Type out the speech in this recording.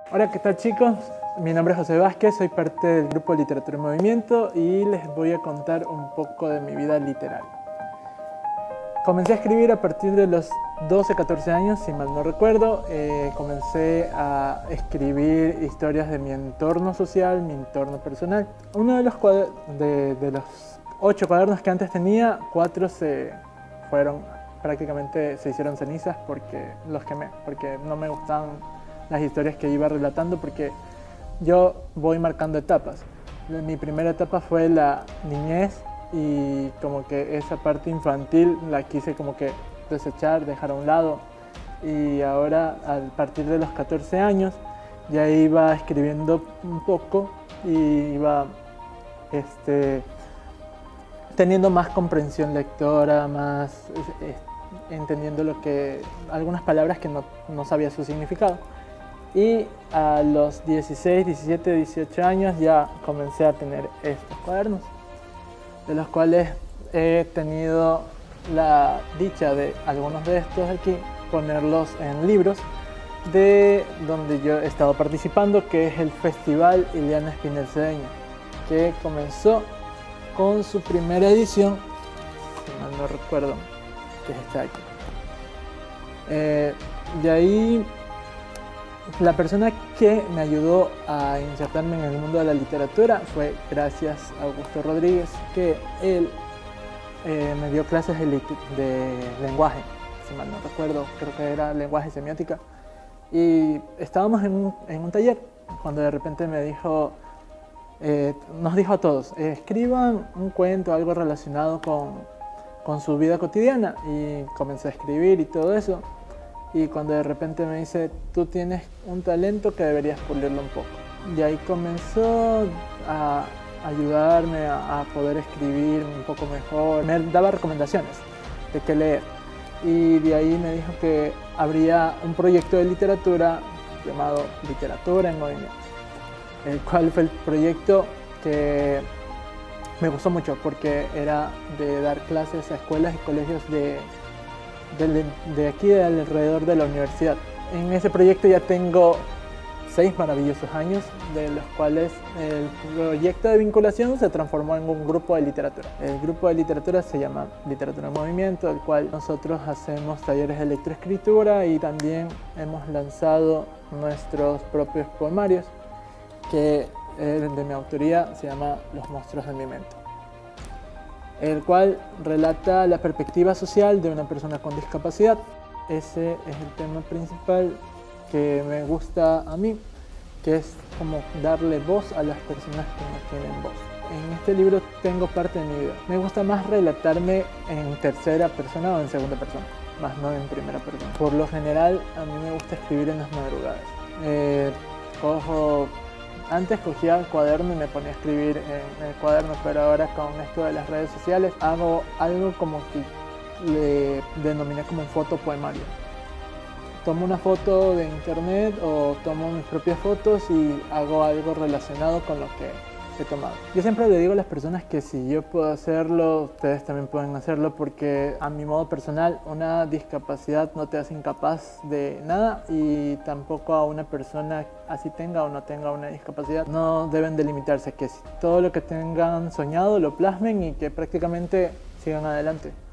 Hola, ¿qué tal chicos? Mi nombre es José Vázquez, soy parte del grupo Literatura en Movimiento y les voy a contar un poco de mi vida literaria. Comencé a escribir a partir de los 12-14 años, si mal no recuerdo. Comencé a escribir historias de mi entorno social, mi entorno personal. Uno de los 8 cuadernos que antes tenía, 4 prácticamente se hicieron cenizas porque no me gustaban las historias que iba relatando, porque yo voy marcando etapas. Mi primera etapa fue la niñez y como que esa parte infantil la quise como que desechar, dejar a un lado, y ahora a partir de los 14 años ya iba escribiendo un poco y iba teniendo más comprensión lectora, más entendiendo algunas palabras que no sabía su significado. Y a los 16, 17, 18 años ya comencé a tener estos cuadernos, de los cuales he tenido la dicha de algunos de estos aquí ponerlos en libros de donde yo he estado participando, que es el Festival Ileana Espinel Cedeño, que comenzó con su primera edición, si mal no recuerdo, que es esta aquí. De ahí, la persona que me ayudó a insertarme en el mundo de la literatura fue gracias a Augusto Rodríguez, que él me dio clases de lenguaje, si mal no recuerdo, creo que era lenguaje y semiótica, y estábamos en un taller cuando de repente me dijo, nos dijo a todos, escriban un cuento, algo relacionado con su vida cotidiana, y comencé a escribir y todo eso. Y cuando de repente me dice, tú tienes un talento que deberías pulirlo un poco. Y ahí comenzó a ayudarme a poder escribir un poco mejor. Me daba recomendaciones de qué leer. Y de ahí me dijo que habría un proyecto de literatura llamado Literatura en Movimiento, el cual fue el proyecto que me gustó mucho porque era de dar clases a escuelas y colegios de aquí, de alrededor de la universidad. En ese proyecto ya tengo 6 maravillosos años, de los cuales el proyecto de vinculación se transformó en un grupo de literatura. El grupo de literatura se llama Literatura en Movimiento, el cual nosotros hacemos talleres de lectoescritura y también hemos lanzado nuestros propios poemarios, que de mi autoría se llama Los monstruos de mi mente, el cual relata la perspectiva social de una persona con discapacidad. Ese es el tema principal que me gusta a mí, que es como darle voz a las personas que no tienen voz. En este libro tengo parte de mi vida. Me gusta más relatarme en tercera persona o en segunda persona, más no en primera persona. Por lo general, a mí me gusta escribir en las madrugadas. Antes cogía el cuaderno y me ponía a escribir en el cuaderno, pero ahora con esto de las redes sociales hago algo como que le denominé como un fotopoemario. Tomo una foto de internet o tomo mis propias fotos y hago algo relacionado con lo que he tomado. Yo siempre le digo a las personas que si yo puedo hacerlo, ustedes también pueden hacerlo, porque a mi modo personal una discapacidad no te hace incapaz de nada, y tampoco a una persona, así tenga o no tenga una discapacidad, no deben de limitarse, que todo lo que tengan soñado lo plasmen y que prácticamente sigan adelante.